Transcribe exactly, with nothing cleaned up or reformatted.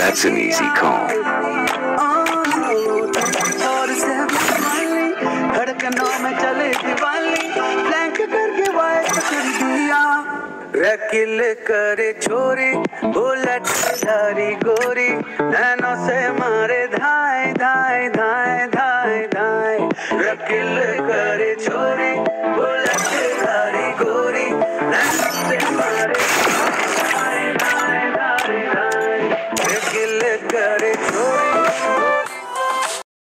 That's an easy call. धड़कनों में चले दिवाली ब्लैंक करके वाइट कर दिया रकिल करे छोरी बुलेट धारी गोरी नैनों से मारे धाए धाए धाए धाए धाए रकिल करे छोरी